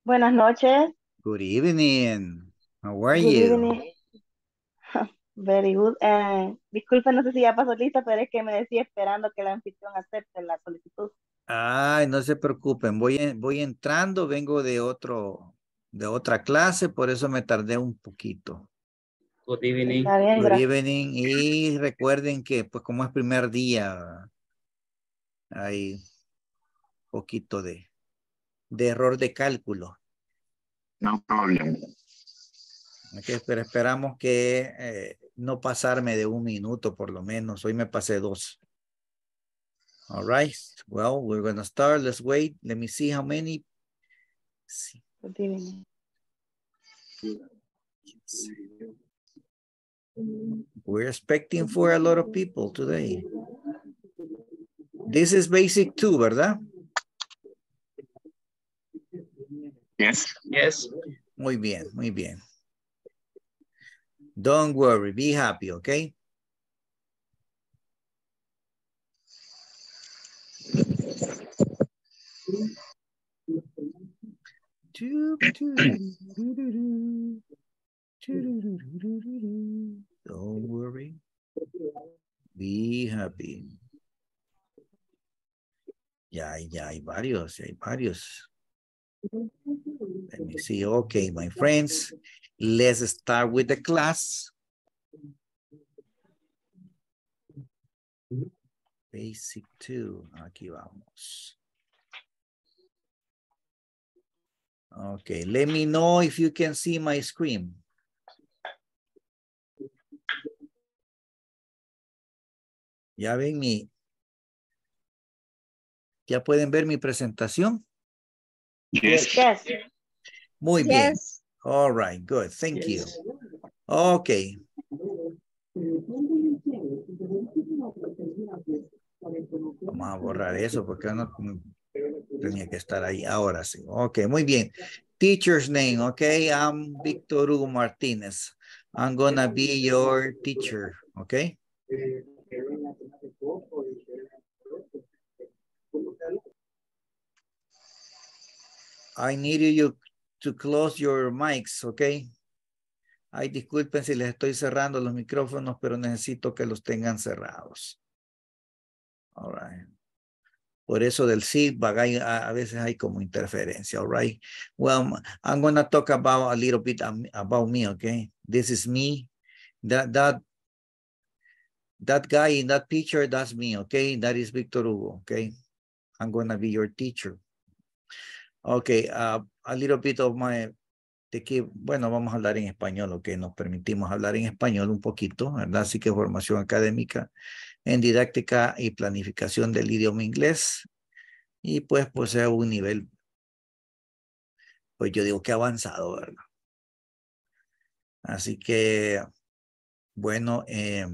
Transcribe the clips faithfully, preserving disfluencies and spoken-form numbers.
Buenas noches. Good evening. How are Good you? evening. Very good. Eh, disculpe, no sé si ya pasó lista, pero es que me decía esperando que el anfitrión acepte la solicitud. Ay, no se preocupen, voy, en- voy entrando, vengo de otro, de otra clase, por eso me tardé un poquito. Good evening. Está bien, Good gracias. evening y recuerden que pues como es primer día, hay un poquito de, de error de cálculo. No problem. Ok, pero esperamos que eh, no pasarme de un minuto por lo menos. Hoy me pasé dos. All right, well, we're going to start. Let's wait. Let me see how many. Sí. Good evening. We're expecting for a lot of people today. This is basic two, ¿verdad? Yes. Yes. Muy bien, muy bien. Don't worry, be happy, okay? Don't worry, be happy. Ya, ya hay varios, ya hay varios. Let me see. Okay, my friends, let's start with the class. Basic two, aquí vamos. Okay, let me know if you can see my screen. Ya ven mi, ya pueden ver mi presentación. Yes. Yes. Muy bien. Yes. All right, good. Thank Yes. you. Okay. Vamos a borrar eso porque no tenía que estar ahí. Ahora sí. Okay, muy bien. Teacher's name, okay? I'm Victor Hugo Martinez. I'm gonna be your teacher, okay? I need you to close your mics, okay? Ay, disculpen si les estoy cerrando los micrófonos, pero necesito que los tengan cerrados. All right. Por eso del feedback hay, a, a veces hay como interferencia, all right? Well, I'm going to talk about a little bit um, about me, okay? This is me. That, that, that guy in that picture, that's me, okay? That is Victor Hugo, okay? I'm going to be your teacher. Okay, uh, a little bit of my, de que, bueno, vamos a hablar en español, ok, nos permitimos hablar en español un poquito, ¿verdad? Así que formación académica en didáctica y planificación del idioma inglés. Y pues posee un nivel, pues yo digo que avanzado, ¿verdad? Así que, bueno, eh,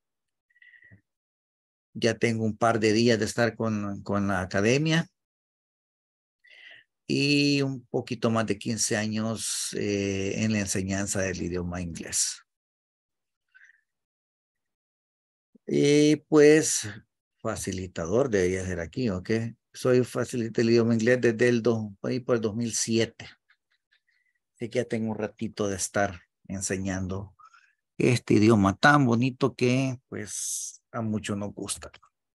ya tengo un par de días de estar con, con la academia y un poquito más de quince años eh, en la enseñanza del idioma inglés. Y pues, facilitador debería ser aquí, ¿ok? Soy facilitador del idioma inglés desde el, dos, ahí por el dos mil siete. Así que ya tengo un ratito de estar enseñando este idioma tan bonito que pues a muchos nos gusta.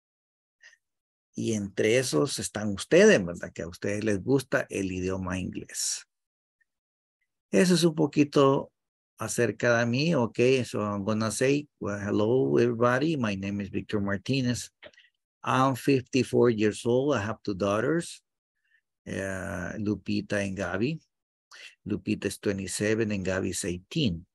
Y entre esos están ustedes, ¿verdad? Que a ustedes les gusta el idioma inglés. Eso es un poquito acerca de mí, ok? So I'm gonna say, well, hello everybody, my name is Victor Martinez. I'm fifty-four years old. I have two daughters, uh, Lupita and Gabi. Lupita is twenty-seven and Gabi is eighteen.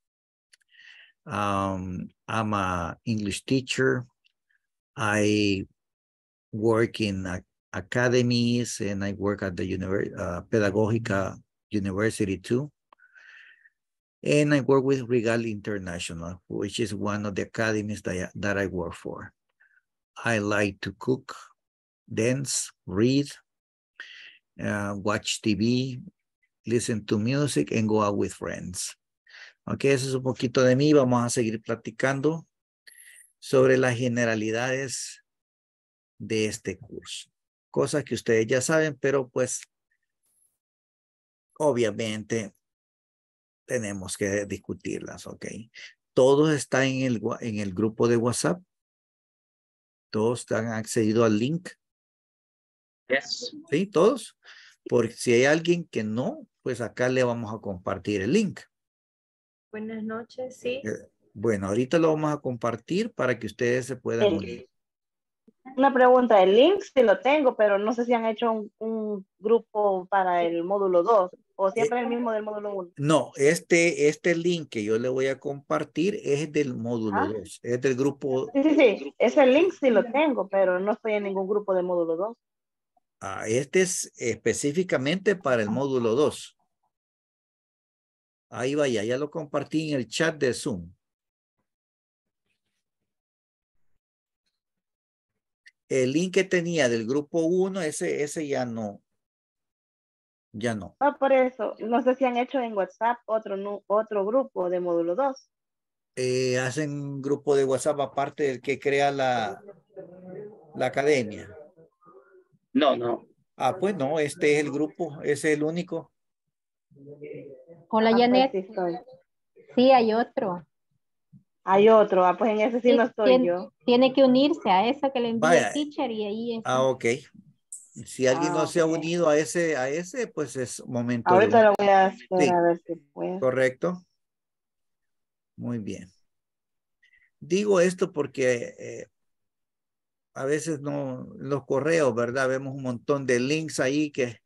Um, I'm an English teacher. I work in uh, academies and I work at the univer uh, Pedagogica University too. And I work with Regal International, which is one of the academies that I, that I work for. I like to cook, dance, read, uh, watch T V, listen to music, and go out with friends. Ok, eso es un poquito de mí. Vamos a seguir platicando sobre las generalidades de este curso. Cosas que ustedes ya saben, pero pues obviamente tenemos que discutirlas, ¿ok? Todos están en el, en el grupo de WhatsApp. Todos han accedido al link. Yes. ¿Sí? Todos. Porque si hay alguien que no, pues acá le vamos a compartir el link. Buenas noches, sí. Eh, bueno, ahorita lo vamos a compartir para que ustedes se puedan El- unir. Una pregunta, el link sí lo tengo, pero no sé si han hecho un, un grupo para el módulo dos o siempre Eh, es el mismo del módulo uno. no, este, este link que yo le voy a compartir es del módulo Ah, dos, es del grupo. sí, sí, sí, ese link sí lo tengo, pero no estoy en ningún grupo de módulo dos. Ah, este es específicamente para el módulo dos. Ahí vaya, ya lo compartí en el chat de Zoom. El link que tenía del grupo uno, ese, ese ya no. Ya no. Ah, por eso, no sé si han hecho en WhatsApp otro, nu- otro grupo de módulo dos. Eh, hacen un grupo de WhatsApp aparte del que crea la, la academia. No, no. Ah, pues no, este es el grupo, ese es el único. Hola, Ah, pues Janet. sí estoy. Sí, hay otro. Hay otro, ah, pues en ese sí Sí, no estoy tiene, yo. tiene que unirse a esa que le envía el Vaya, teacher y ahí ah, está. ok. Si alguien no Ah, se ha ok. unido a ese, a ese, pues es momento de Ahorita un. lo voy a hacer a Sí, ver si puedo. correcto. Muy bien. Digo esto porque eh, a veces no, los correos, ¿verdad? Vemos un montón de links ahí que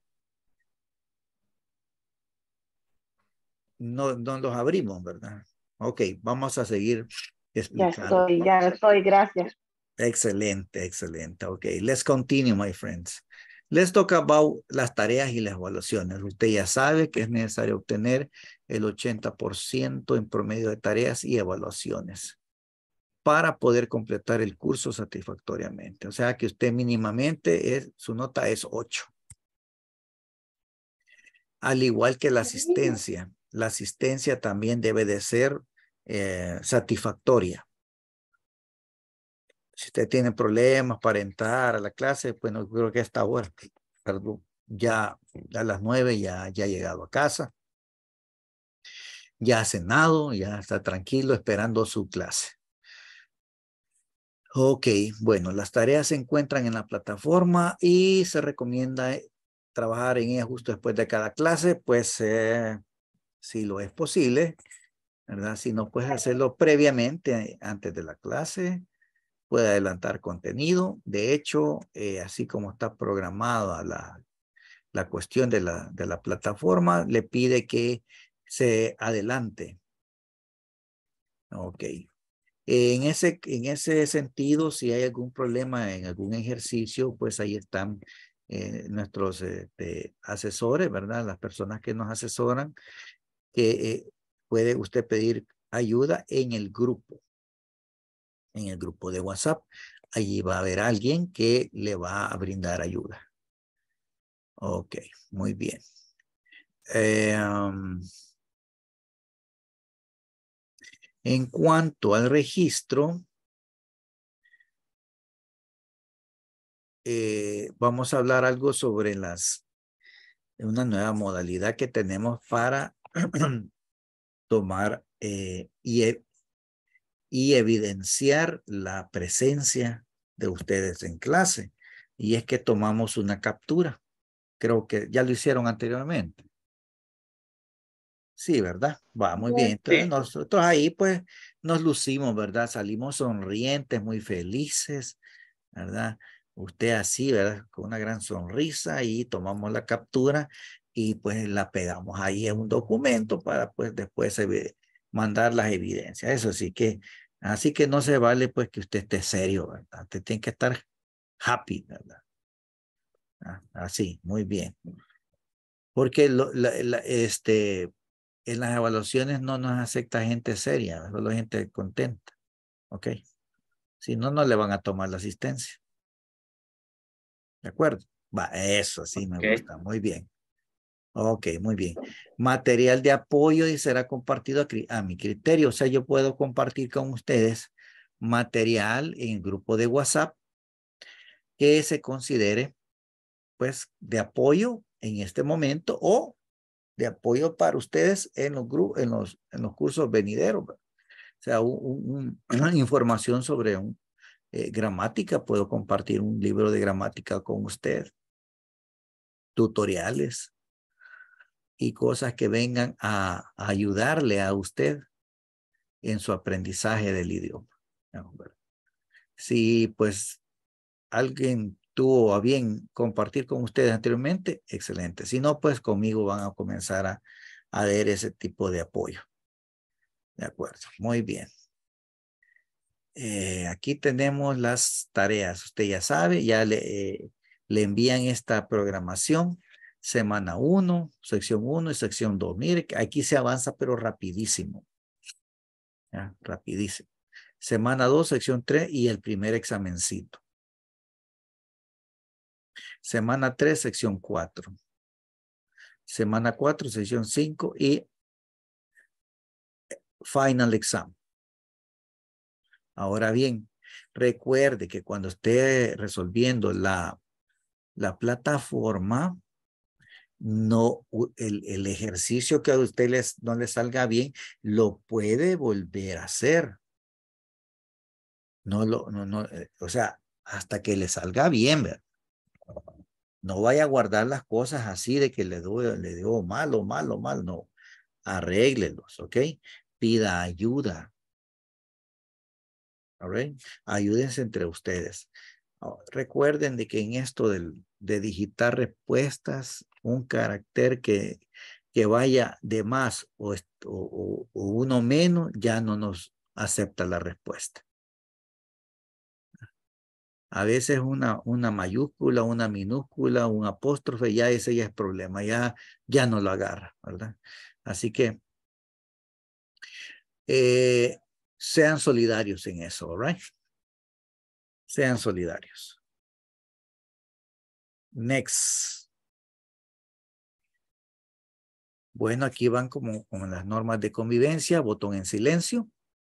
no, no los abrimos, ¿verdad? Ok, vamos a seguir Ya explicando. estoy, ya estoy, gracias. Excelente, excelente. Ok, let's continue, my friends. Let's talk about las tareas y las evaluaciones. Usted ya sabe que es necesario obtener el ochenta por ciento en promedio de tareas y evaluaciones para poder completar el curso satisfactoriamente. O sea que usted mínimamente es, su nota es ocho. Al igual que la asistencia. La asistencia también debe de ser eh, satisfactoria. Si usted tiene problemas para entrar a la clase, pues no creo que a esta hora, perdón, ya a las nueve ya, ya ha llegado a casa, ya ha cenado, ya está tranquilo esperando su clase. Ok, bueno, las tareas se encuentran en la plataforma y se recomienda trabajar en ellas justo después de cada clase, pues eh, si lo es posible, ¿verdad? Si no puedes hacerlo previamente, antes de la clase, puede adelantar contenido. De hecho, eh, así como está programada la, la cuestión de la, de la plataforma, le pide que se adelante. Ok. En ese, en ese sentido, si hay algún problema en algún ejercicio, pues ahí están eh, nuestros eh, de asesores, ¿verdad? Las personas que nos asesoran, que eh, puede usted pedir ayuda en el grupo, en el grupo de WhatsApp. Allí va a haber alguien que le va a brindar ayuda. Ok, muy bien. Eh, um, en cuanto al registro, eh, vamos a hablar algo sobre las, una nueva modalidad que tenemos para tomar eh, y, e, y evidenciar la presencia de ustedes en clase. Y es que tomamos una captura. Creo que ya lo hicieron anteriormente. Sí, ¿verdad? Va muy bien. Entonces Sí. nosotros ahí pues nos lucimos, ¿verdad? Salimos sonrientes, muy felices, ¿verdad? Usted así, ¿verdad? Con una gran sonrisa y tomamos la captura y pues la pegamos ahí en un documento para pues después mandar las evidencias. Eso sí que, así que no se vale pues que usted esté serio, ¿verdad? Usted tiene que estar happy, ¿verdad? Ah, así, muy bien. Porque lo, la, la, este, en las evaluaciones no nos acepta gente seria, solo gente contenta. ¿Ok? Si no, no le van a tomar la asistencia. ¿De acuerdo? Va, eso sí me Okay. gusta. Muy bien. Ok, muy bien. Material de apoyo y será compartido a, a mi criterio. O sea, yo puedo compartir con ustedes material en el grupo de WhatsApp que se considere, pues, de apoyo en este momento o de apoyo para ustedes en los grupos, en los, en los cursos venideros. O sea, un, un, una información sobre un, eh, gramática. Puedo compartir un libro de gramática con usted. Tutoriales y cosas que vengan a, a ayudarle a usted en su aprendizaje del idioma. Si pues alguien tuvo a bien compartir con ustedes anteriormente, excelente. Si no, pues conmigo van a comenzar a, a ver ese tipo de apoyo. De acuerdo, muy bien. Eh, aquí tenemos las tareas. Usted ya sabe, ya le, eh, le envían esta programación. Semana uno, sección uno y sección dos. Mire, aquí se avanza, pero rapidísimo. ¿Ya? Rapidísimo. Semana dos, sección tres y el primer examencito. Semana tres, sección cuatro. Semana cuatro, sección cinco y final exam. Ahora bien, recuerde que cuando esté resolviendo la, la plataforma, no, el, el ejercicio que a usted les, no le salga bien, lo puede volver a hacer. No lo, no, no, eh, o sea, hasta que le salga bien, ¿verdad? No vaya a guardar las cosas así de que le dio, le dio mal o mal o mal, no. Arréglelos, ¿ok? Pida ayuda. All right? Ayúdense entre ustedes. Oh, recuerden de que en esto del, de digitar respuestas, un carácter que, que vaya de más o, o, o uno menos, ya no nos acepta la respuesta. A veces una, una mayúscula, una minúscula, un apóstrofe, ya ese ya es problema, ya, ya no lo agarra, ¿verdad? Así que eh, sean solidarios en eso, all right? Sean solidarios. Next. Bueno, aquí van como, como las normas de convivencia, botón en silencio.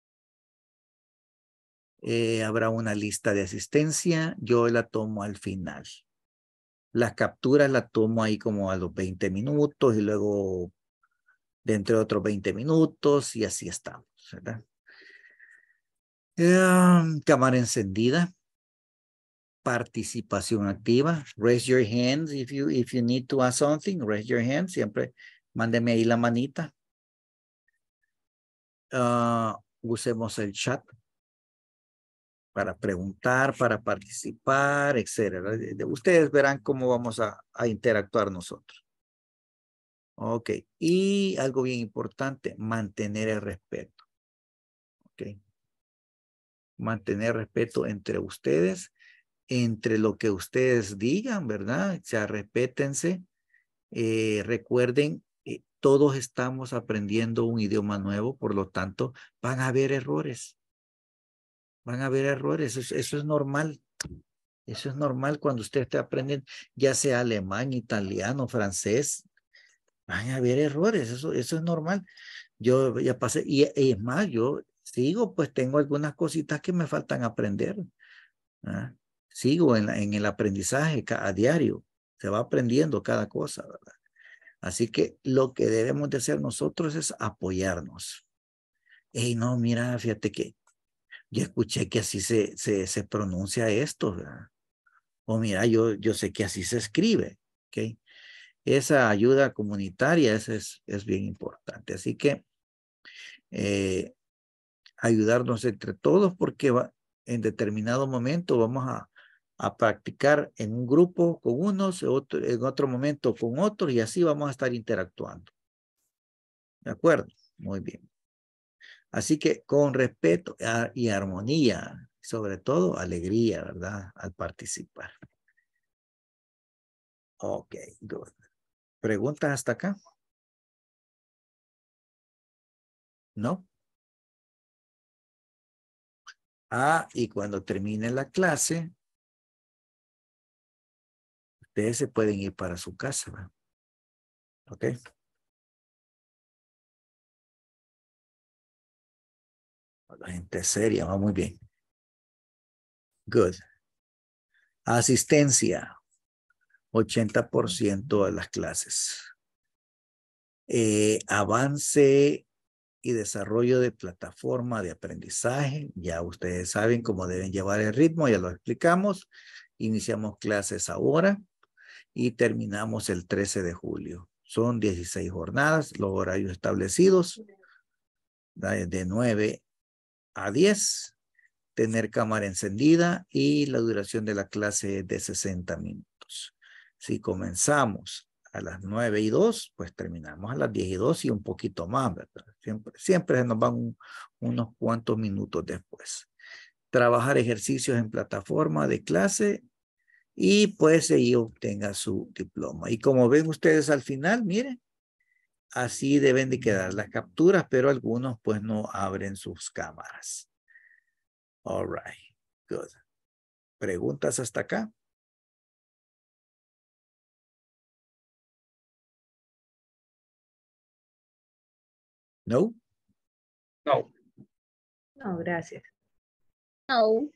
Eh, habrá una lista de asistencia, yo la tomo al final. Las capturas la tomo ahí como a los veinte minutos y luego dentro de otros veinte minutos y así estamos, ¿verdad? Eh, cámara encendida. Participación activa. Raise your hands if you, if you need to ask something. Raise your hand. Siempre mándeme ahí la manita. Uh, usemos el chat para preguntar, para participar, etcétera. Ustedes verán cómo vamos a, a interactuar nosotros. Ok. Y algo bien importante, mantener el respeto. Ok. Mantener respeto entre ustedes, entre lo que ustedes digan, ¿verdad? O sea, respétense. Eh, recuerden, eh, todos estamos aprendiendo un idioma nuevo, por lo tanto, van a haber errores. Van a haber errores, eso, eso es normal. Eso es normal cuando usted esté aprendiendo, ya sea alemán, italiano, francés. Van a haber errores, eso, eso es normal. Yo ya pasé, y, y es más, yo sigo, pues tengo algunas cositas que me faltan aprender. ¿Ah? Sigo en, la, en el aprendizaje a diario. Se va aprendiendo cada cosa, ¿verdad? Así que lo que debemos de hacer nosotros es apoyarnos. Hey, no, mira, fíjate que yo escuché que así se, se, se pronuncia esto, ¿verdad? O mira, yo, yo sé que así se escribe, ¿ok? Esa ayuda comunitaria es, es, es bien importante. Así que eh, ayudarnos entre todos porque va, en determinado momento vamos a, a practicar en un grupo con unos, otro, en otro momento con otros y así vamos a estar interactuando. ¿De acuerdo? Muy bien. Así que con respeto y armonía, sobre todo alegría, ¿verdad? Al participar. Ok, good. ¿Preguntas hasta acá? ¿No? Ah, y cuando termine la clase, ustedes se pueden ir para su casa, ¿verdad? Ok. La gente seria, va muy bien. Good. Asistencia, ochenta por ciento de las clases. Eh, avance y desarrollo de plataforma de aprendizaje. Ya ustedes saben cómo deben llevar el ritmo, ya lo explicamos. Iniciamos clases ahora y terminamos el trece de julio. Son dieciséis jornadas, los horarios establecidos de nueve a diez, tener cámara encendida y la duración de la clase es de sesenta minutos. Si comenzamos a las nueve y dos, pues terminamos a las diez y dos y un poquito más, ¿verdad? Siempre, siempre nos van un, unos cuantos minutos después. Trabajar ejercicios en plataforma de clase y pues ahí obtenga su diploma. Y como ven ustedes al final, miren, así deben de quedar las capturas, pero algunos pues no abren sus cámaras. All right, good. ¿Preguntas hasta acá? No? No. No, gracias. No.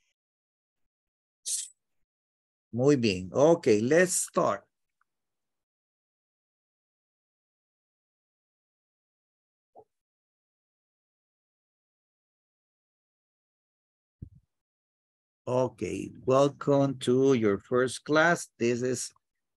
Muy bien. Okay, let's start. Okay, welcome to your first class. This is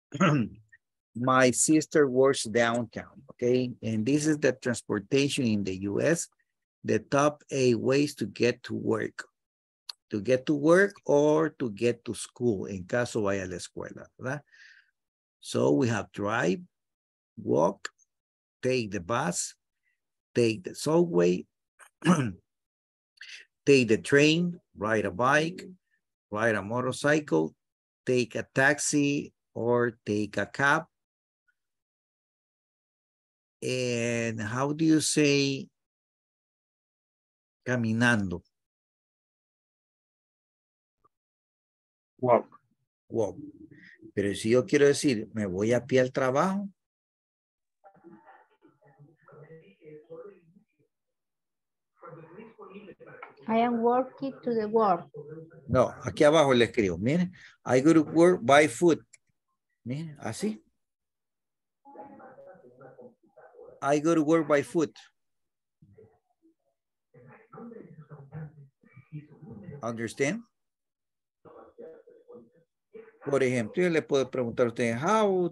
my sister works downtown, okay? And this is the transportation in the U S, the top eight ways to get to work. To get to work or to get to school, en caso vaya a la escuela, ¿verdad? So we have drive, walk, take the bus, take the subway, take the train, ride a bike, ride a motorcycle, take a taxi, or take a cab. And how do you say caminando? Walk. Walk. Pero si yo quiero decir, me voy a pie al trabajo. I am working to the work. No, aquí abajo le escribo, miren, I go to work by foot. Miren, así. I go to work by foot. Understand? Por ejemplo, yo le puedo preguntar a usted, how,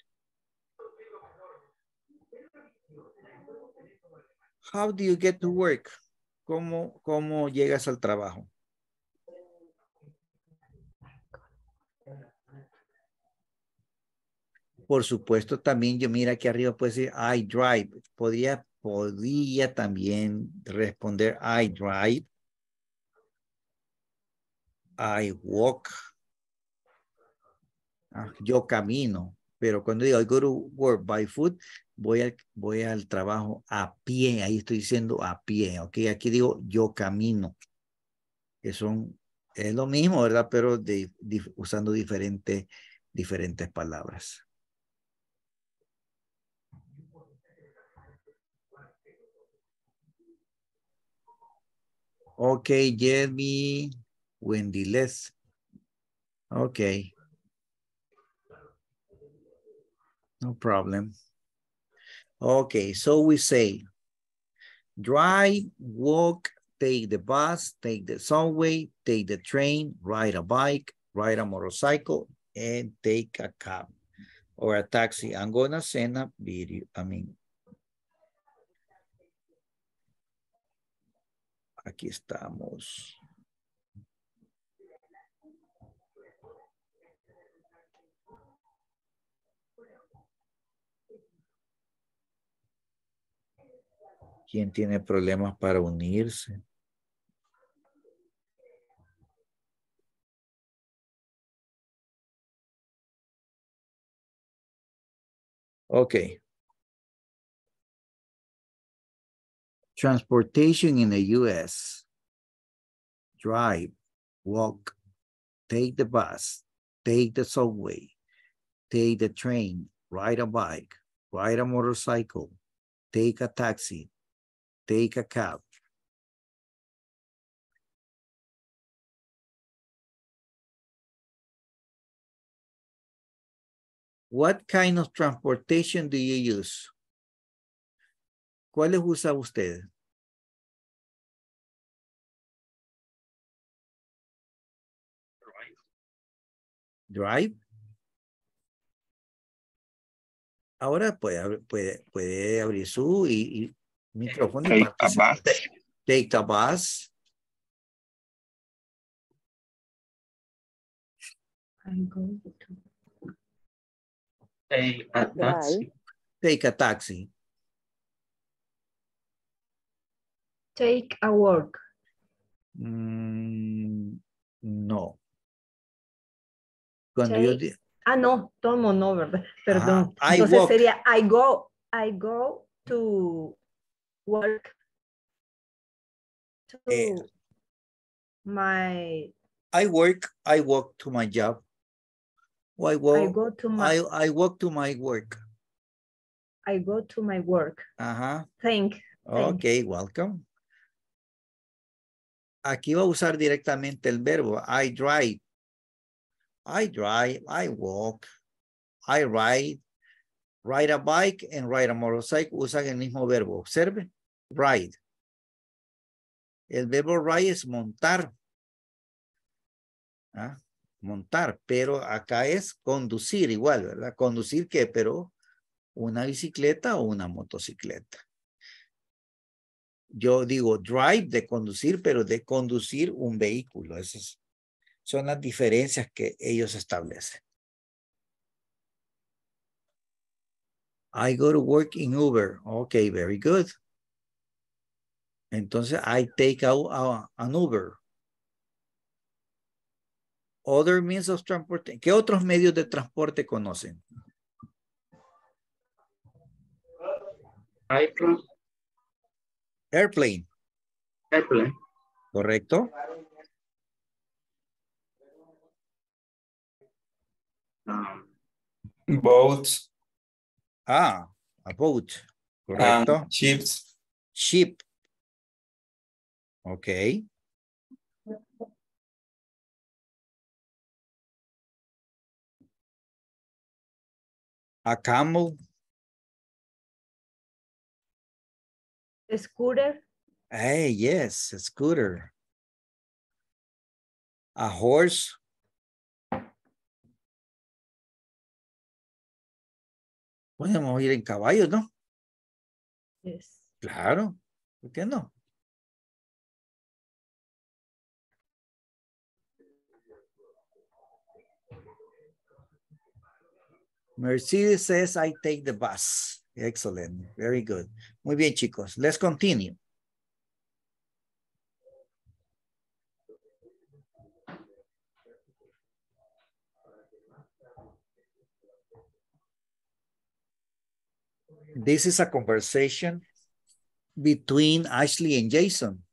how do you get to work? ¿Cómo, cómo llegas al trabajo? Por supuesto, también yo mira aquí arriba puede decir I drive. Podría, podría también responder I drive. I walk. Ah, yo camino. Pero cuando digo I go to work by foot, voy al, voy al trabajo a pie. Ahí estoy diciendo a pie. Ok, aquí digo yo camino. Que son, es lo mismo, ¿verdad? Pero de, de, usando diferentes, diferentes palabras. Okay, Jeremy, Wendy, Les. Okay. No problem. Okay, so we say drive, walk, take the bus, take the subway, take the train, ride a bike, ride a motorcycle, and take a cab or a taxi. I'm gonna send a video, I mean. Aquí estamos. ¿Quién tiene problemas para unirse? Okay. Transportation in the U S. Drive, walk, take the bus, take the subway, take the train, ride a bike, ride a motorcycle, take a taxi, take a cab. What kind of transportation do you use? ¿Cuáles usa usted? Drive. Ahora puede, puede, puede abrir su y, y micrófono y Take a participar. bus. Take a bus. I go to Take a taxi. Take a taxi. take a walk. Mm, no. Cuando yo Take- di- Ah, no, tomo, no, ¿verdad? Perdón. Ajá, I Entonces walk. sería I go, I go to work to Eh, my, I work, I walk to my job. Or I I walk, go to my, I, I walk to my work. I go to my work. Ajá. Thank, thank. Ok, welcome. Aquí va a usar directamente el verbo. I drive. I drive, I walk, I ride. Ride a bike and ride a motorcycle usan el mismo verbo. Observe. Ride. El verbo ride es montar. ¿Ah? Montar, pero acá es conducir igual, ¿verdad? Conducir qué, pero una bicicleta o una motocicleta. Yo digo drive de conducir, pero de conducir un vehículo. Esas son las diferencias que ellos establecen. I go to work in Uber. Okay, very good. Entonces, I take out uh, an Uber. Other means of transport. ¿Qué otros medios de transporte conocen? Airplane. Airplane. Airplane. ¿Correcto? Um, boats. Ah, a boat. ¿Correcto? And ships. Ship. Ok. A camel. Scooter, Hey, yes, a scooter. A horse. Podemos ir en caballo, ¿no? yes. Claro. ¿Por qué no? Mercedes says, I take the bus. Excellent. Very good. Muy bien, chicos. Let's continue. This is a conversation between Ashley and Jason.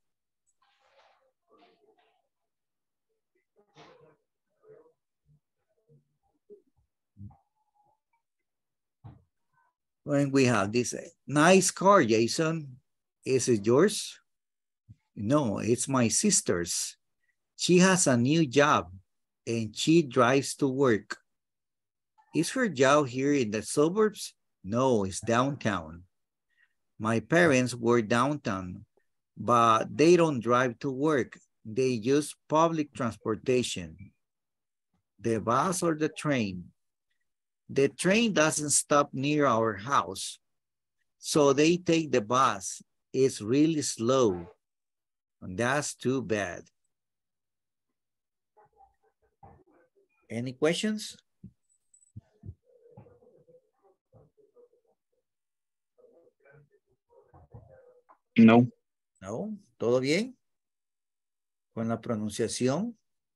When we have this nice car, Jason, is it yours? No, it's my sister's. She has a new job and she drives to work. Is her job here in the suburbs? No, it's downtown. My parents were downtown, but they don't drive to work. They use public transportation. The bus or the train? The train doesn't stop near our house, so they take the bus. It's really slow. And that's too bad. Any questions? No. No, ¿todo bien? ¿Con la pronunciación?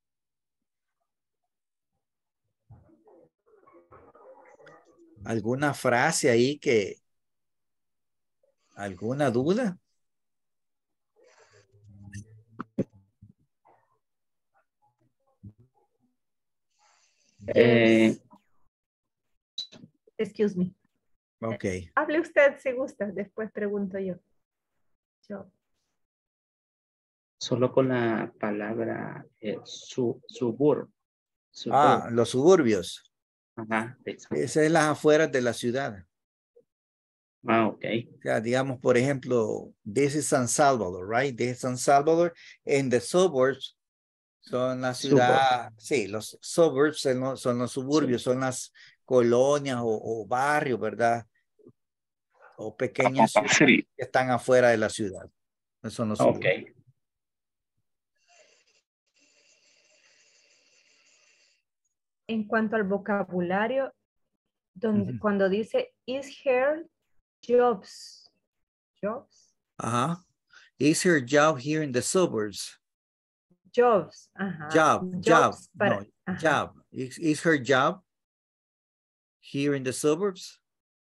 ¿Alguna frase ahí que, alguna duda? Eh, Excuse me. Ok. Hable usted si gusta, después pregunto yo. Yo. solo con la palabra eh, su, subur. Ah, Suburb. los suburbios. Ajá, exacto. Esa es las afueras de la ciudad. Ah, ok. O sea, digamos, por ejemplo, this is San Salvador, right? This is San Salvador. And the suburbs son la ciudad, sí, los suburbs son los, son los suburbios, son las colonias o, o barrios, ¿verdad? O pequeñas ciudades Sí. que están afuera de la ciudad. Esos son los Ok. suburbios. En cuanto al vocabulario, donde, Ujú. cuando dice is her jobs, jobs, Ajá. Is her job here in the suburbs? jobs, ajá, Job, job, jobs para, no, ajá, job. Is, is her job here in the suburbs?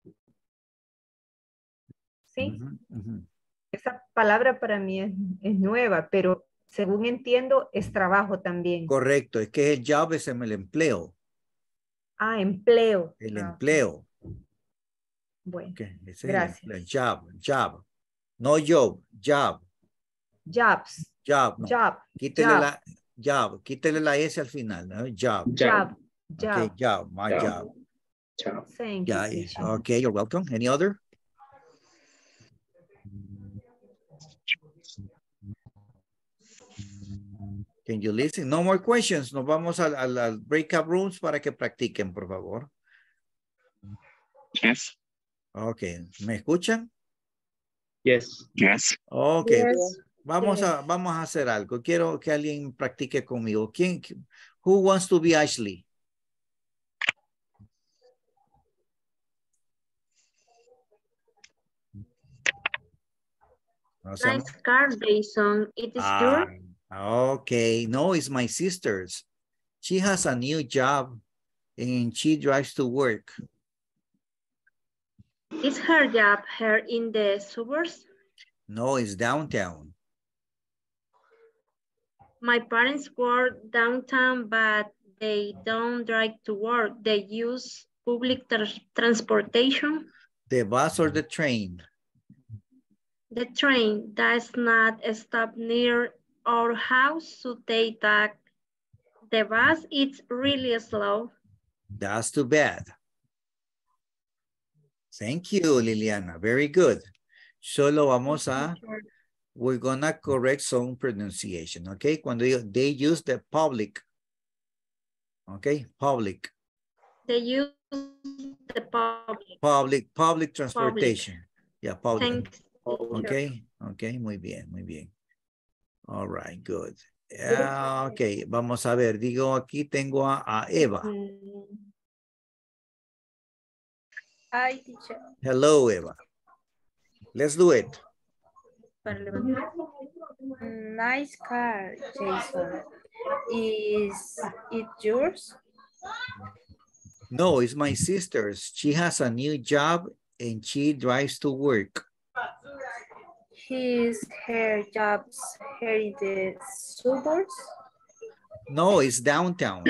sí. Ujú, ujú. Esa palabra para mí es, es nueva, pero según entiendo es trabajo también. Correcto, es que el job es el empleo, Ah, empleo. el Ah, ok. empleo. Bueno, Okay, ese es el empleo, gracias. job, job. No job, job, Jobs, job, no. job, Quítele job, la, job, quítele la S al final, ¿no? Job. job, Okay, job. job, my Job. job. Chao. Thank you, Yeah, teacher. okay, you're welcome. Any other? Can you listen? No more questions. Nos vamos al, al, al breakout rooms para que practiquen, por favor. Yes. Okay, ¿me escuchan? Yes. Yes. Okay, Yes. vamos Yes. a, vamos a hacer algo. Quiero que alguien practique conmigo. ¿Quién? Who wants to be Ashley? No se Nice car, Jason. It is Ah, yours? okay. No, it's my sister's. She has a new job and she drives to work. Is her job here in the suburbs? No, it's downtown. My parents work downtown, but they don't drive to work. They use public tra transportation. The bus or the train? The train does not stop near our house, so they take the bus. It's really slow. That's too bad. Thank you, Liliana. Very good. Solo vamos a, we're gonna correct some pronunciation, okay? Cuando digo, they use the public, okay? Public. They use the public. Public, public transportation. Public. Yeah, public. Thanks. Okay, okay, muy bien, muy bien. All right, good. Uh, ok, vamos a ver, digo aquí tengo a, a Eva. Hi, teacher. Hello, Eva. Let's do it. Nice car, Jason. Is it yours? No, it's my sister's. She has a new job and she drives to work. His her jobs here in the suburbs. No, it's downtown.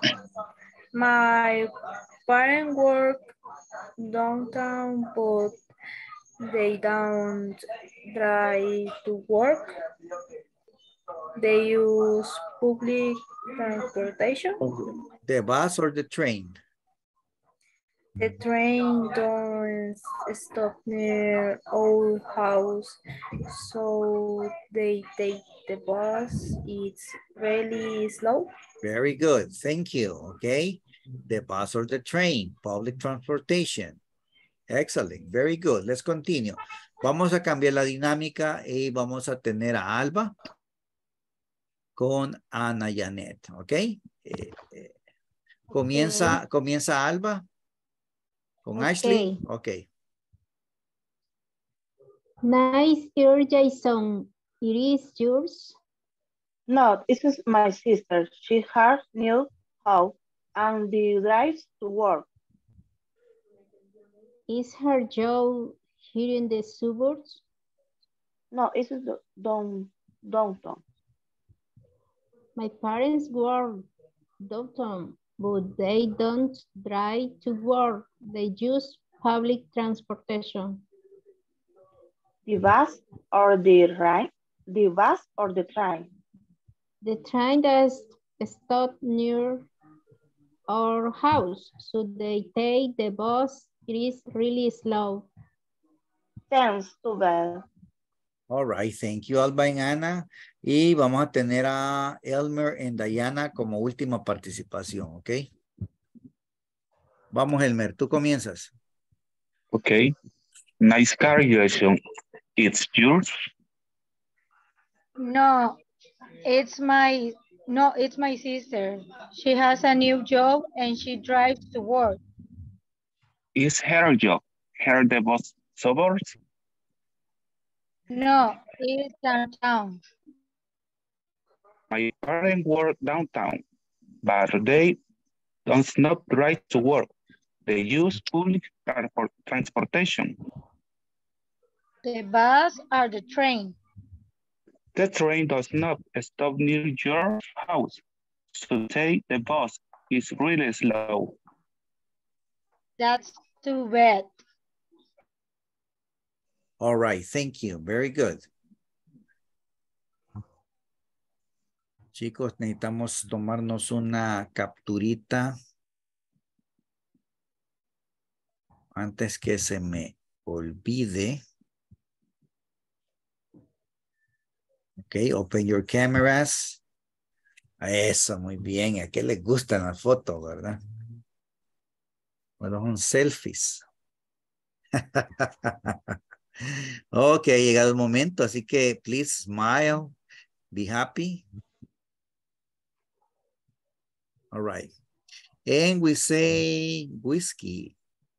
My parents work downtown, but they don't drive to work. They use public transportation. The bus or the train? The train don't stop near our house, so they take the bus. It's really slow. Very good. Thank you. Okay. The bus or the train, public transportation. Excellent. Very good. Let's continue. Vamos a cambiar la dinámica y vamos a tener a Alba con Ana Janet. Ok. Eh, eh, comienza, comienza Alba con Okay. Ashley. Ok. Nice ear, Jason. It is yours. No, this is my sister. She has new house and the drives to work. Is her job here in the suburbs? No, this is down, downtown. My parents work downtown, but they don't drive to work. They use public transportation. The bus or the train? The bus or the train? The train does stop near our house, so they take the bus. It is really slow. Thanks, too bad. All right, thank you, Alba y Ana. Y vamos a tener a Elmer y Diana como última participación, ¿ok? Vamos, Elmer, tú comienzas. Okay. Nice car, Jason. It's yours? No, it's my, no, it's my sister. She has a new job and she drives to work. Is her job her the bus suburbs? No, it's downtown. My parents work downtown, but they don't not drive to work. They use public transport transportation. The bus or the train. The train does not stop near your house, so take the bus is really slow. That's too bad. All right, thank you. Very good. Chicos, necesitamos tomarnos una capturita antes que se me olvide. Ok, open your cameras. Eso, muy bien. ¿A qué les gustan las fotos, verdad? Bueno, son selfies. Ok, ha llegado el momento, así que please smile, be happy. All right. And we say whiskey.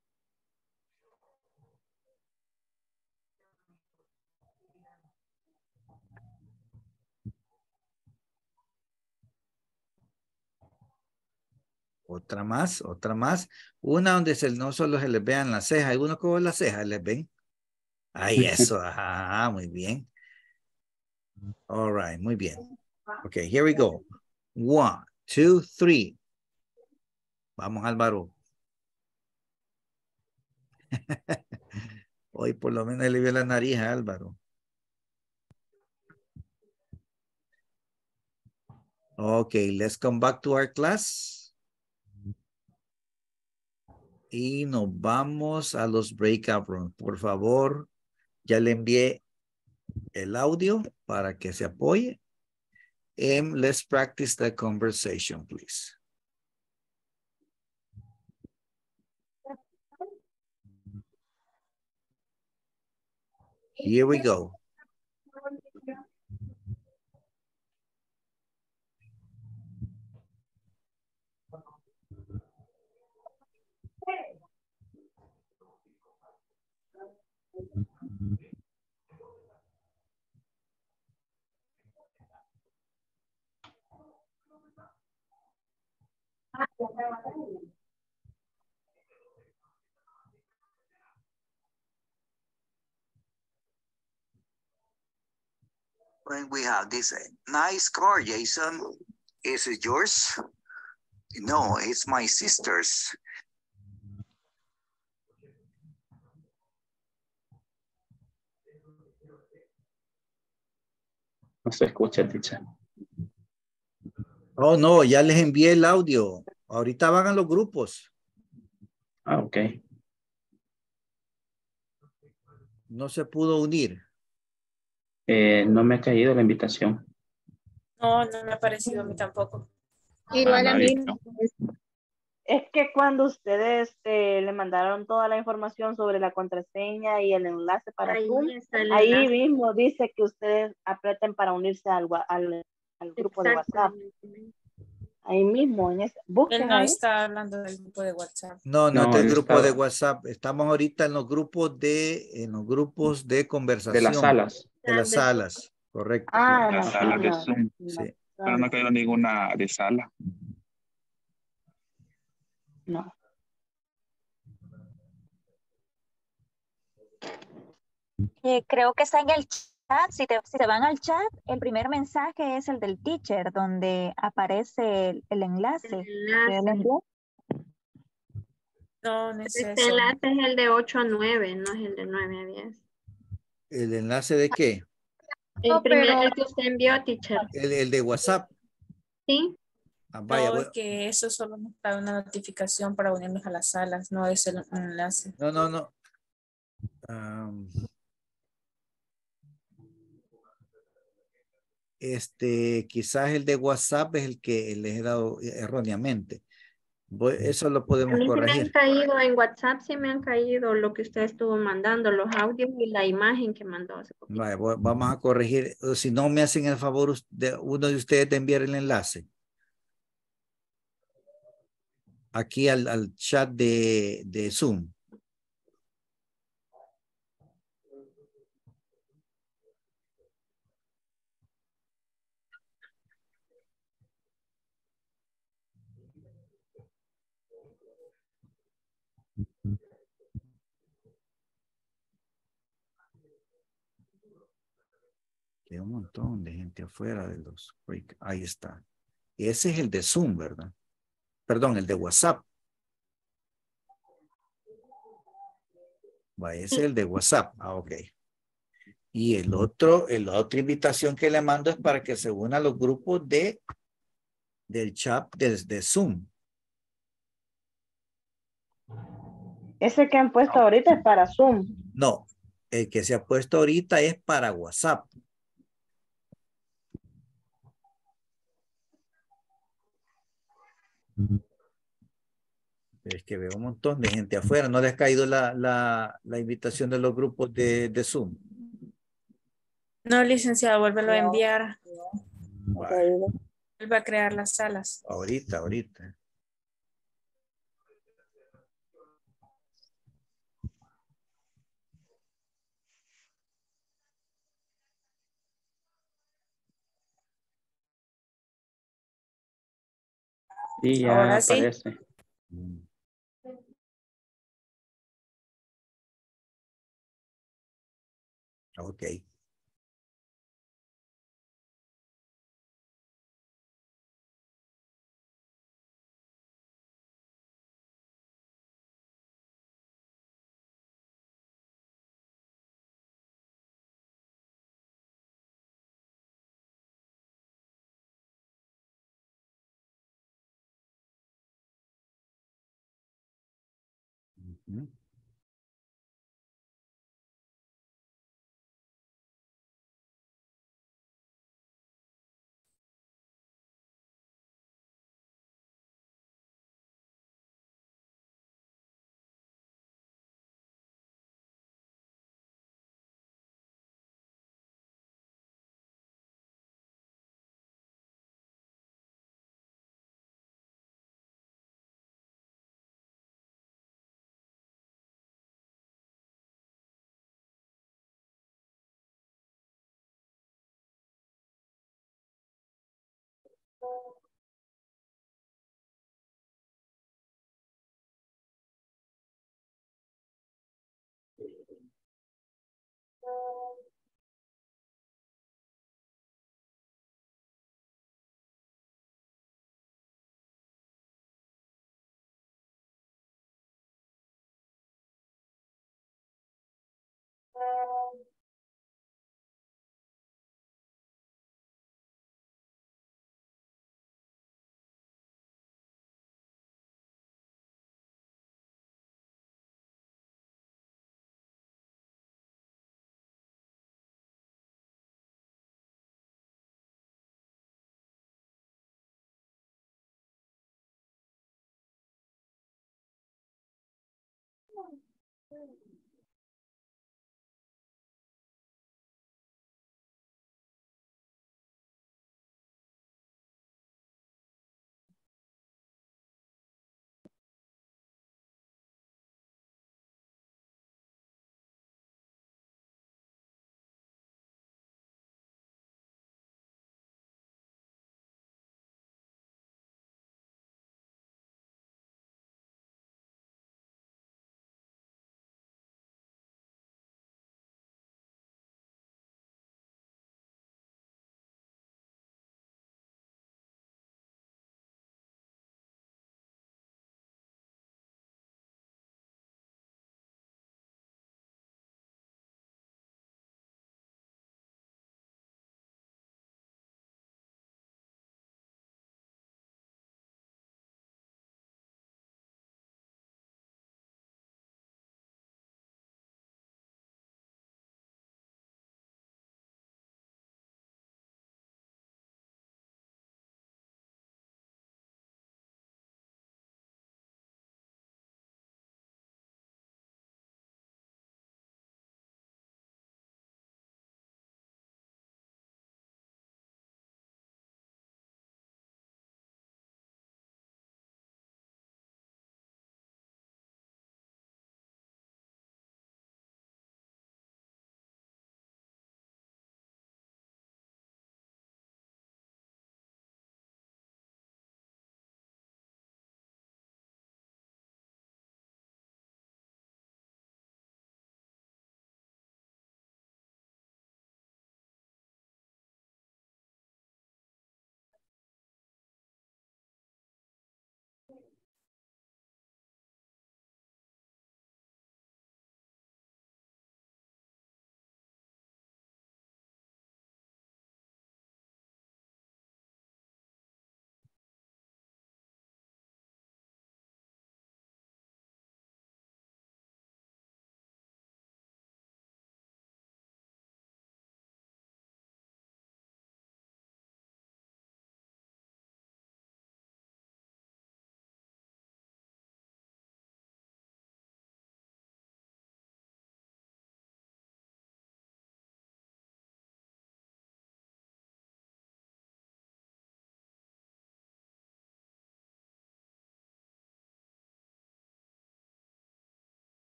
Otra más, otra más. Una donde se, no solo se les vean las cejas, hay uno con las cejas, ¿les ven? Ahí eso, ajá, muy bien. All right, muy bien. Okay, here we go. One, two, three. Vamos, Álvaro. Hoy por lo menos le vio la nariz a Álvaro. Okay, let's come back to our class. Y nos vamos a los breakout rooms. Por favor, ya le envié el audio para que se apoye. And let's practice the conversation, please. Here we go. When we have this nice car, Jason, is it yours? No, it's my sister's. No se escucha, teacher. Oh, no, ya les envié el audio. Ahorita van a los grupos. Ah, ok. No se pudo unir. Eh, no me ha caído la invitación. No, no me ha parecido a mí tampoco. Igual Ah, a mí. no. Es que cuando ustedes eh, le mandaron toda la información sobre la contraseña y el enlace para Ahí Zoom, está el ahí enlace. mismo dice que ustedes aprieten para unirse al, wa- al, al grupo de WhatsApp. Exactamente. Ahí mismo, en ese, Él busquen no ahí. está hablando del grupo de WhatsApp. No, no, No, este es el él grupo de estaba- WhatsApp. Estamos ahorita en los grupos de, en los grupos de conversación. De las salas. De las salas, correcto. Ah, La no, sala de no, Zoom. no, Sí. Pero no ha caído ninguna de sala. no. Eh, creo que está en el chat. Si te, si te van al chat, el primer mensaje es el del teacher, donde aparece el, el enlace. El que él enlace. envió. No, no es Este eso. enlace es el de ocho a nueve, no es el de nueve a diez. ¿El enlace de qué? El No, primer, pero- el que usted envió, teacher. El, el de WhatsApp. Sí. Ah, vaya, No, bueno. es que eso solo nos da una notificación para unirnos a las salas, no es el enlace. No, no, no. Um, este, quizás el de WhatsApp es el que les he dado erróneamente. Voy- Eso lo A podemos mí sí me han corregir. caído en WhatsApp, sí me han caído lo que usted estuvo mandando, los audios y la imagen que mandó hace poquito. Vale, voy- vamos a corregir. O si no me hacen el favor us- de uno de ustedes de enviar el enlace aquí al, al chat de, de Zoom. Hay un montón de gente afuera de los break. Ahí está. Ese es el de Zoom, ¿verdad? Perdón, el de WhatsApp. Va, ese es el de WhatsApp. Ah, ok. Y el otro, el la otra invitación que le mando es para que se una a los grupos de, del chat de, de Zoom. Ese que han puesto ahorita es para Zoom. No, el que se ha puesto ahorita es para WhatsApp. Es que veo un montón de gente afuera. ¿No les ha caído la, la, la invitación de los grupos de, de Zoom? No, licenciado, vuélvelo a enviar. Vale. Vuelva a crear las salas. Ahorita, ahorita. Sí, ya Ahora sí. aparece. Mm. Ok. Ujú.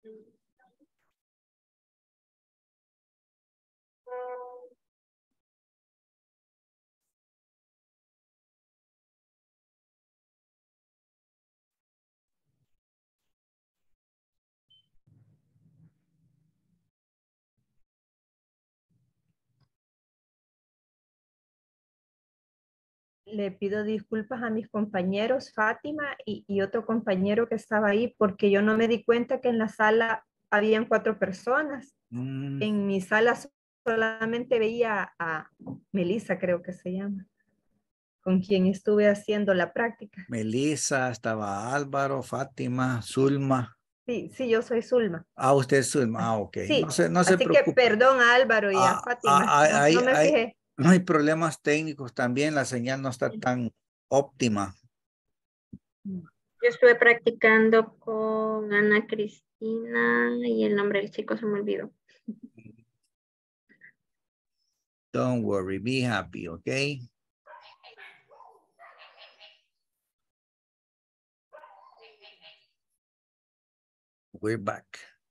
Le pido disculpas a mis compañeros, Fátima y, y otro compañero que estaba ahí, porque yo no me di cuenta que en la sala habían cuatro personas. Mm, En mi sala solamente veía a Melissa, creo que se llama, con quien estuve haciendo la práctica. Melissa, estaba Álvaro, Fátima, Zulma. Sí, sí, yo soy Zulma. Ah, usted es Zulma. Ah, ok. Sí, No se, no se así que preocupe. perdón a Álvaro y a Ah, Fátima, ah, no, hay, no me hay, fijé. no hay problemas técnicos también. La señal no está tan óptima. Yo estuve practicando con Ana Cristina y el nombre del chico se me olvidó. Don't worry, be happy, okay? We're back.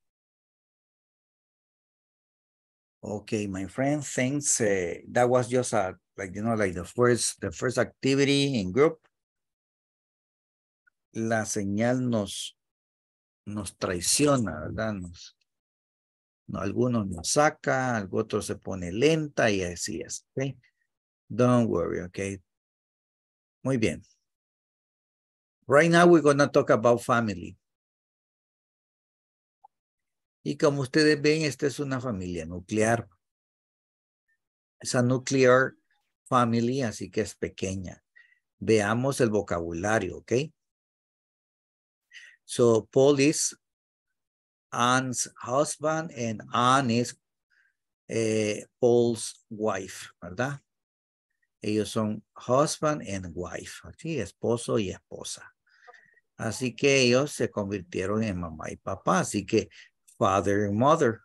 Okay, my friend, thanks. Uh, that was just a, like, you know, like the first, the first activity in group. La señal nos, nos traiciona, ¿verdad? Nos, no, algunos nos saca, algo otro se pone lenta y así es, okay? Don't worry, okay? Muy bien. Right now we're going to talk about family. Y como ustedes ven, esta es una familia nuclear. Es a nuclear family, así que es pequeña. Veamos el vocabulario, ¿ok? So, Paul is Anne's husband and Anne is eh, Paul's wife, ¿verdad? Ellos son husband and wife, ¿sí? Esposo y esposa. Así que ellos se convirtieron en mamá y papá, así que father and mother.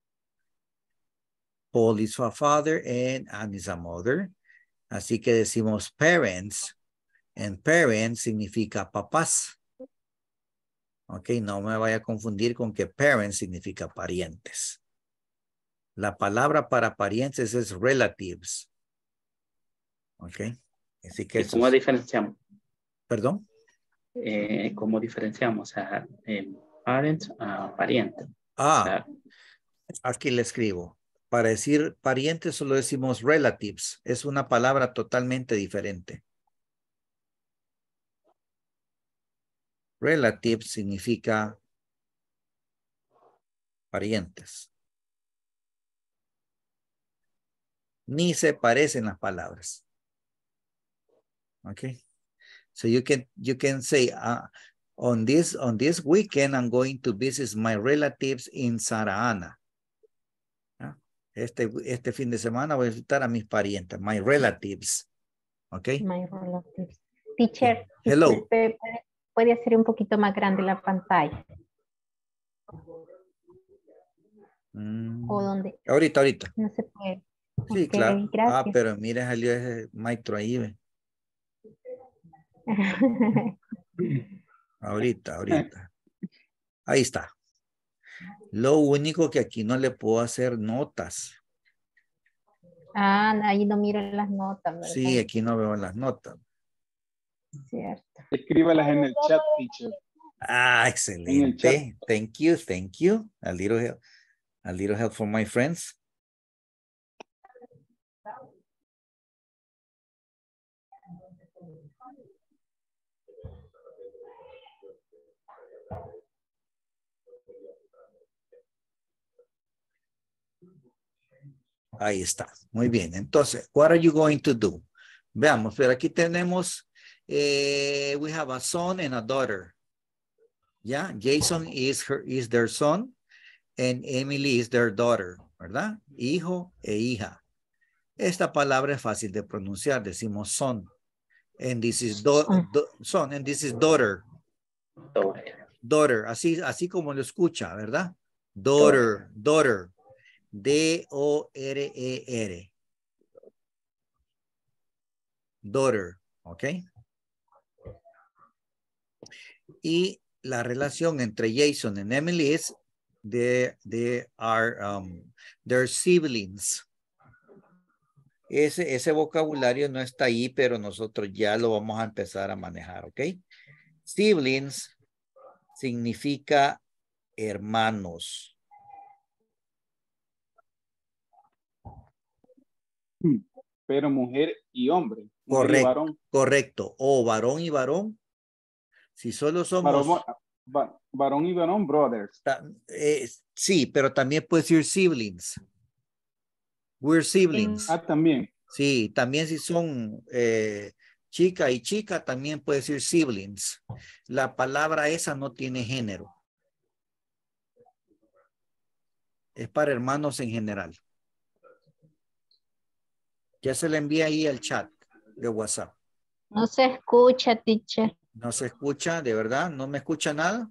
Paul is a father and Anne is a mother. Así que decimos parents, and parents significa papás. Ok, no me vaya a confundir con que parents significa parientes. La palabra para parientes es relatives. Ok, así que ¿Y eso cómo es... diferenciamos? ¿Perdón? Eh, ¿Cómo diferenciamos? O sea, eh, parents a pariente. Ah, O sea, aquí le escribo. Para decir parientes solo decimos relatives. Es una palabra totalmente diferente. Relatives significa parientes. Ni se parecen las palabras. Okay. So you can you can say uh, on this on this weekend I'm going to visit my relatives in Santa Ana. ¿Ah? Este este fin de semana voy a visitar a mis parientes, my relatives. Okay. My relatives. Teacher, Hello. disculpe, ¿puede, puede hacer un poquito más grande la pantalla? Mm. ¿O dónde? Ahorita, ahorita. No se puede. Sí, Ok, claro. gracias. Ah, pero mire, salió ese maestro ahí. ¿Ve? Ahorita, ahorita. Ahí está. Lo único que aquí no le puedo hacer notas. Ah, ahí no miro las notas, ¿verdad? Sí, aquí no veo las notas. Cierto. Escríbalas en el chat, teacher. Ah, excelente. Thank you, thank you. A little help, a little help for my friends. Ahí está. Muy bien. Entonces, what are you going to do? Veamos, pero aquí tenemos, eh, we have a son and a daughter. Yeah, Jason is her, is their son, and Emily is their daughter, ¿verdad? Hijo e hija. Esta palabra es fácil de pronunciar. Decimos son. And this is do, do, son, and this is daughter. Daughter, así, así como lo escucha, ¿verdad? Daughter, daughter. D O R E R. Daughter, ¿ok? Y la relación entre Jason y Emily es They, they are um, their siblings. Ese, ese vocabulario no está ahí, pero nosotros ya lo vamos a empezar a manejar, ¿ok? Siblings significa hermanos. Pero mujer y hombre. Mujer y Correcto, varón. correcto. O varón y varón. Si solo somos... Varón, va- varón y varón, brothers. ta- eh, sí, pero también puede decir siblings. We're siblings. Ah, también. Sí, también si son eh, chica y chica, también puede decir siblings. La palabra esa no tiene género. Es para hermanos en general. Ya se le envía ahí al chat de WhatsApp. No se escucha, teacher. ¿No se escucha? ¿De verdad? ¿No me escucha nada?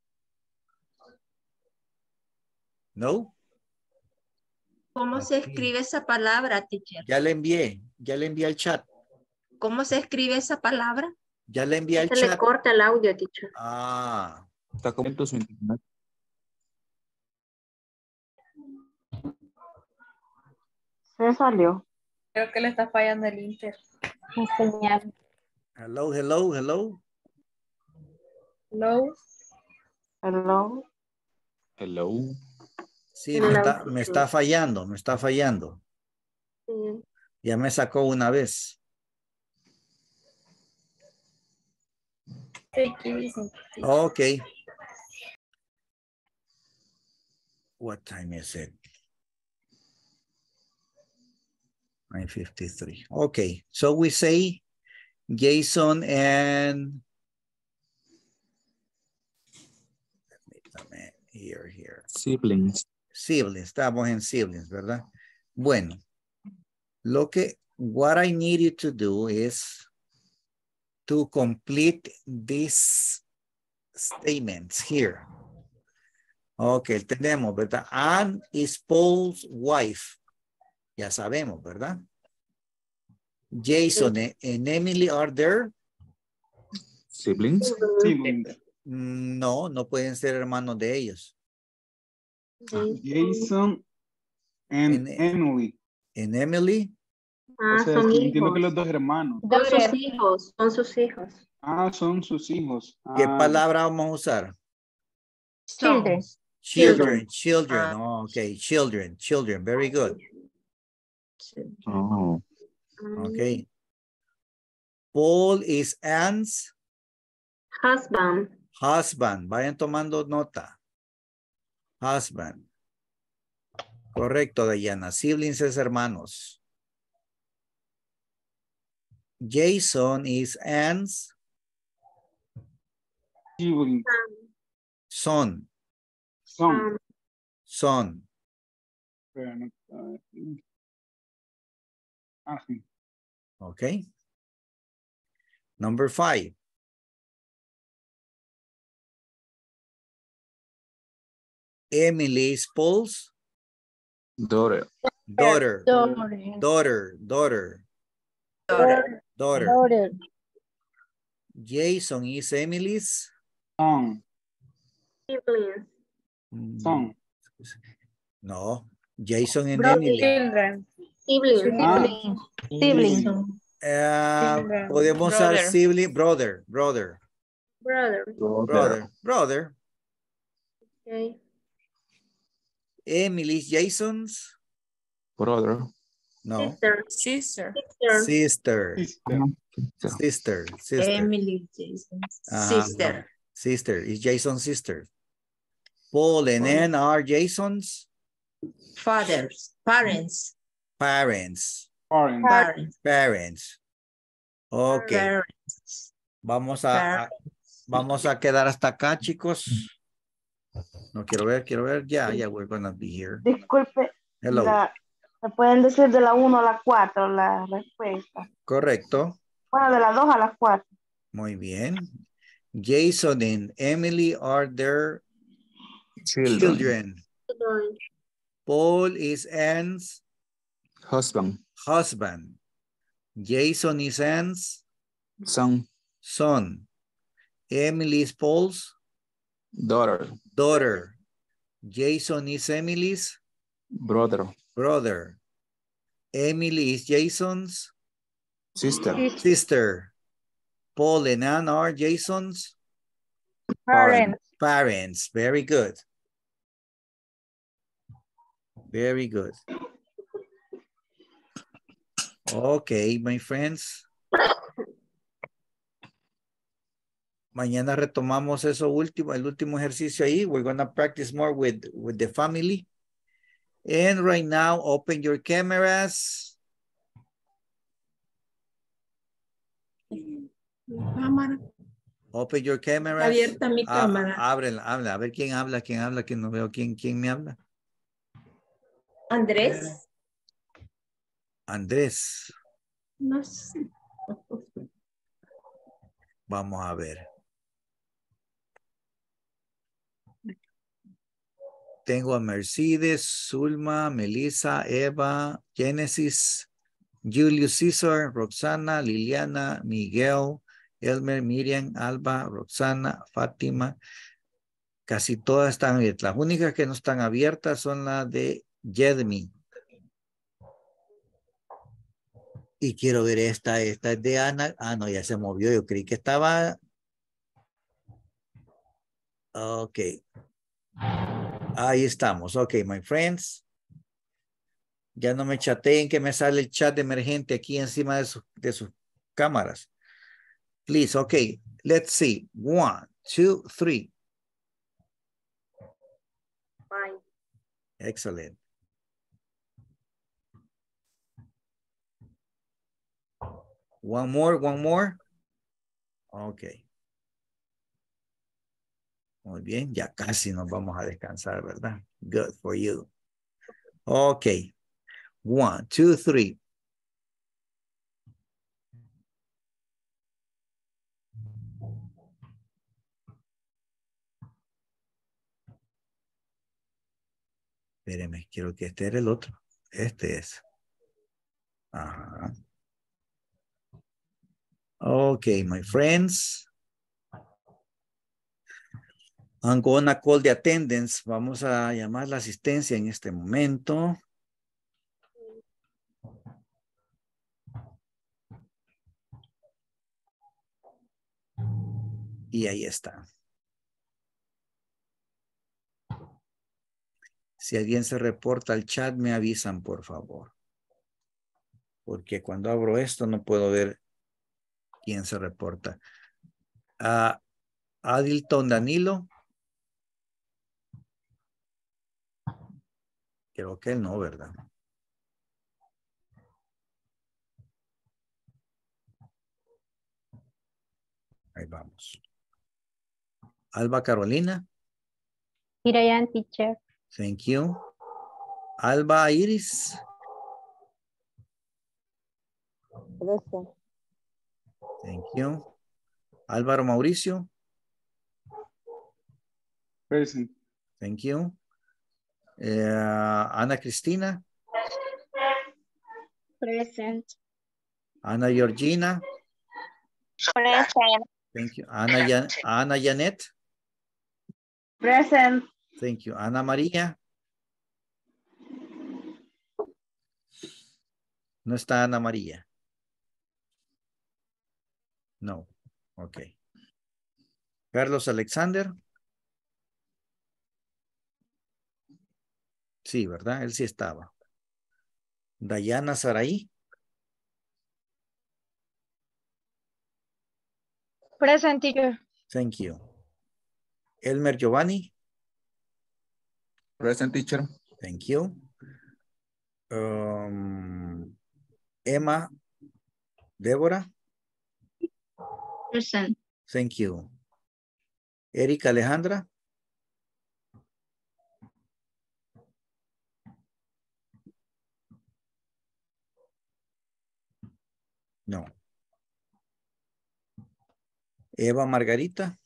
¿No? ¿Cómo se escribe esa palabra, teacher? Ya le envié. Ya le envié al chat. ¿Cómo se escribe esa palabra? Ya le envié al Se le chat. corta el audio, teacher. Ah. Está completo su internet. Se salió. Creo que le está fallando el Inter. Señal. Hello, hello, hello. Hello. Hello. Hello. Sí, me está, me está fallando, me está fallando. Sí. Ya me sacó una vez. Okay. What time is it? nine fifty-three. Okay, so we say Jason and here, here. Siblings. Siblings, estamos en siblings, ¿verdad? Bueno, lo que, what I need you to do is to complete these statements here. Ok, tenemos, ¿verdad? Anne is Paul's wife. Ya sabemos, ¿verdad? Jason sí. and Emily are there. Siblings. Siblings. No, no pueden ser hermanos de ellos. Jason and, and Emily. And Emily. Ah, o sea, son hijos. Entiendo que los dos hermanos. Son sus hijos, son sus hijos. Ah, son sus hijos. Ah. ¿Qué palabra vamos a usar? Children. Children, children. Oh, okay, children, children. Very good. Oh. Okay. Paul is Anne's husband. Husband. Vayan tomando nota. Husband. Correcto, Dayana. Siblings es hermanos. Jason is Anne's son. Son. Son. Okay. Number five. Emily's Paul's daughter. Daughter. Daughter. Daughter. Daughter. Daughter. Daughter. Daughter. Jason is Emily's son. Siblings. Son. No. Jason and Brother, Emily. Children. Siblings. Ah. Siblings. Uh, podemos usar sibling, brother, brother. Brother. Brother. Brother. Okay. Emily's Jason's brother. No. Sister. Sister. Sister. Sister. Sister. Sister. Emily Jason's uh-huh. sister. No. Sister. Is Jason's sister. Paul and Anne are Jason's fathers. Parents. Parents. Parents. Parents. Parents. Ok. Parents. Vamos a, a vamos a quedar hasta acá, chicos. No quiero ver, quiero ver. Ya, yeah, yeah, we're gonna be here. Disculpe. Hello. La, ¿me pueden decir de la uno a la cuatro la respuesta? Correcto. Bueno, de la dos a la cuatro. Muy bien. Jason and Emily are their children. children. Children. Paul is Anne's husband. Husband. Jason is Anne's son. Son. Emily is Paul's daughter. Daughter. Jason is Emily's brother, brother. Emily is Jason's sister, sister. Paul and Anne are Jason's Parents. parents. Very good. Very good. Okay, my friends. Mañana retomamos eso último, el último ejercicio ahí. We're going to practice more with, with the family. And right now, open your cameras. Cámara. Open your cameras. Abierta mi Ah, cámara. ábrela, habla. A ver quién habla, quién habla, que no veo quién, quién me habla. Andrés. Andrés. No sé. Vamos a ver. Tengo a Mercedes, Zulma, Melissa, Eva, Genesis, Julius Cesar, Roxana, Liliana, Miguel, Elmer, Miriam, Alba, Roxana, Fátima. Casi todas están abiertas. Las únicas que no están abiertas son las de Jedmi. Y quiero ver esta, esta es de Ana. Ah, no, ya se movió. Yo creí que estaba. Ok. Ahí estamos. Ok, my friends. Ya no me chateen que me sale el chat emergente aquí encima de, su, de sus cámaras. Please, ok. Let's see. One, two, three. Fine. Excellent. One more, one more. Ok. Muy bien, ya casi nos vamos a descansar, ¿verdad? Good for you. Ok. One, two, three. Espéreme, quiero que este era el otro. Este es. Ajá. Ok, my friends. I'm gonna call the attendance. Vamos a llamar la asistencia en este momento. Y ahí está. Si alguien se reporta al chat, me avisan, por favor. Porque cuando abro esto no puedo ver quién se reporta. Uh, Adilton Danilo. Creo que él no, ¿verdad? Ahí vamos. Alba Carolina. Here I am, teacher. Thank you. Alba Iris. Present. Thank you. Álvaro Mauricio. Present. Thank you. Uh, Ana Cristina. Present. Ana Georgina. Present. Thank you. Ana, Yan Ana Janet. Present. Thank you. Ana María. No está Ana María. No. Ok. Carlos Alexander. Sí, ¿verdad? Él sí estaba. Dayana Saraí. Present, teacher. Thank you. Elmer Giovanni. present teacher, Thank you. Um, Emma Débora. Present. Thank you. Erika Alejandra. No. Eva Margarita.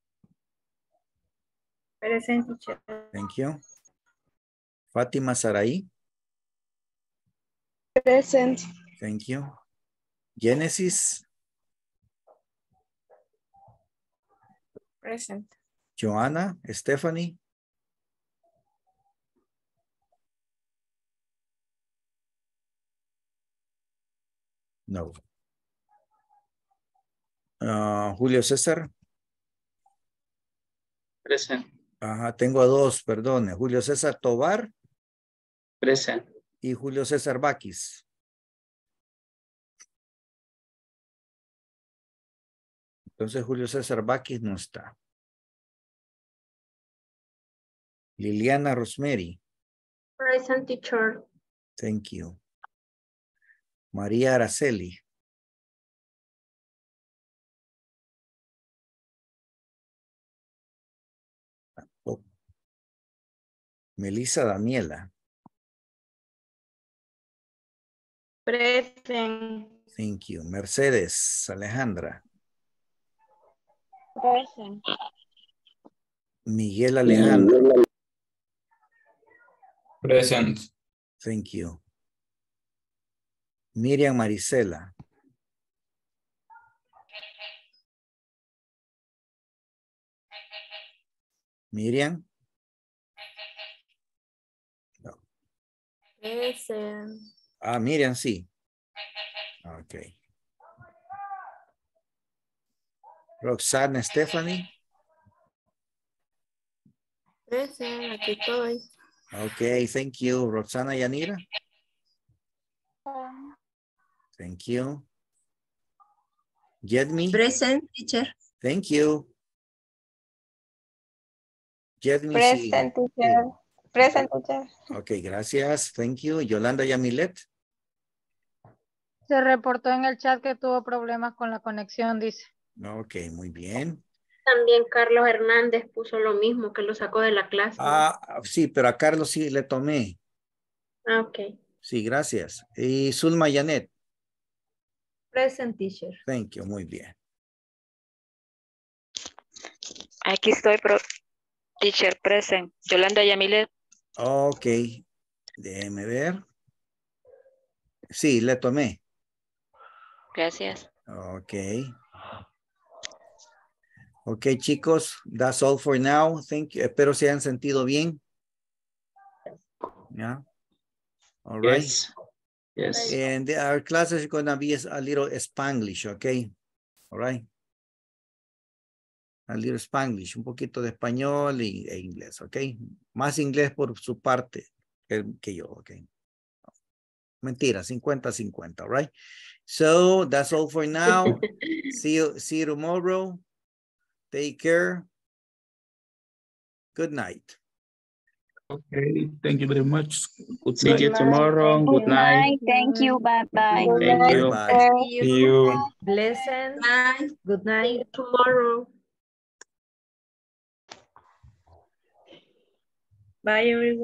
Present, teacher. Thank you. Fátima Saraí. Present. Thank you. Genesis. Present. Joanna. Stephanie. No. Uh, Julio César. Present. Ajá, tengo a dos, perdone. Julio César Tobar. Present. Y Julio César Baquis. Entonces Julio César Baquis no está. Liliana Rosemary. Present, teacher. Thank you. María Araceli. Oh. Melissa Daniela. Present. Thank you. Mercedes Alejandra. Present. Miguel Alejandro. Present. Thank you. Miriam Marisela. Miriam. No. Present. Ah, Miriam, sí. Ok. Roxana Stephanie. Present, aquí estoy. Ok, thank you. Roxana Yanira. Thank you. Get me. Present, teacher. Thank you. Get me. Present, Sí. teacher. Sí. Present, teacher. Ok, gracias. Thank you. Yolanda Yamilet. Se reportó en el chat que tuvo problemas con la conexión, dice. Ok, muy bien. También Carlos Hernández puso lo mismo, que lo sacó de la clase. Ah, sí, pero a Carlos sí le tomé. Ah, ok. Sí, gracias. Y Zulma Yanet. Present, teacher. Thank you, muy bien. Aquí estoy, pro teacher present. Yolanda Yamilet. Ok, déjeme ver. Sí, le tomé. Gracias. Ok. Ok, chicos, that's all for now. Thank you. Espero se hayan sentido bien. Yeah. All right. Yes. Yes. And our class is going to be a little Spanglish, okay? All right. A little Spanglish, un poquito de español y, e inglés, okay? Más inglés por su parte que, que yo, okay? Mentira, cincuenta cincuenta, all right? So that's all for now. See you, see you tomorrow. Take care. Good night. Okay, thank you very much. Good See night. you tomorrow. Good night. Thank you. Bye bye. Thank you. Bye-bye. See you. Blessings. Bye. Good night. Tomorrow. Bye, everyone.